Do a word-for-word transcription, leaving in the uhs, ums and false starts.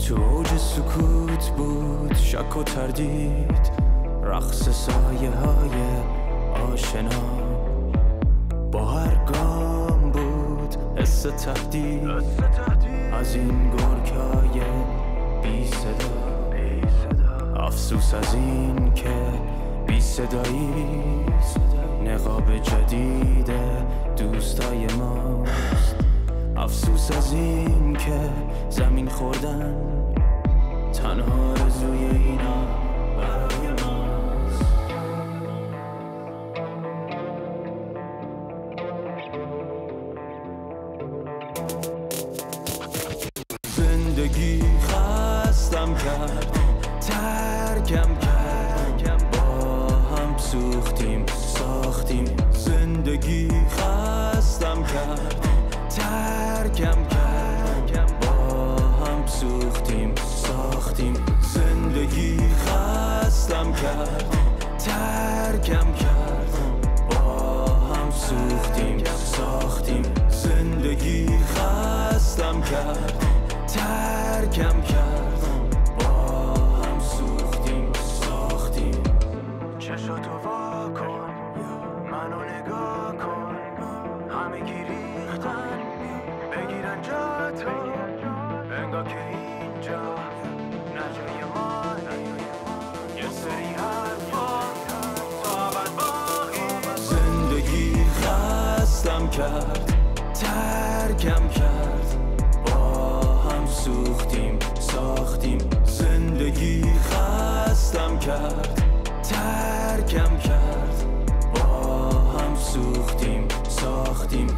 تو اوج سکوت بود شک و تردید، رقص سایه های آشنا. با هر گام بود حس تهدید از این گرگ‌های بی صدا. افسوس از این که بی صداییست، نقاب جدید دوستای ماست. افسوس از این که زمین خوردن تنها آرزوی اینا برای ماست. زندگی خستم کرد، ترکم کرد، با هم سوختیم ساختیم. زندگی خستم کرد، ترکم کرد، با هم سوختیم ساختیم. زندگی خستم کرد، ترکم کرد، با هم سوختیم ساختیم. زندگی خستم کرد، ترکم کرد، با هم سوختیم ساختیم. چشاتو وا کن، منو نگاه کن، همگی ریختن بگیرن جا تو، انگار که اینجا نجای ما. یه سری حرفا تا ابد باقی. زندگی خستم کرد، ترکم کرد، با هم سوختیم ساختیم. زندگی خستم کرد، ترکم کرد، با هم سوختیم ساختیم.